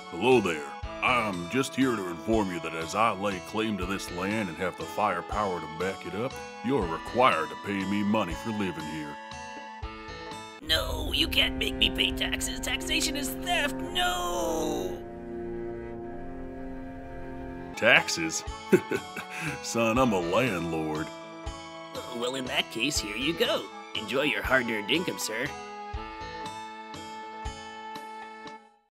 Hello there. I'm just here to inform you that as I lay claim to this land and have the firepower to back it up, you're required to pay me money for living here. No, you can't make me pay taxes. Taxation is theft. No! Taxes? Son, I'm a landlord. Well, in that case, here you go. Enjoy your hard-earned income, sir.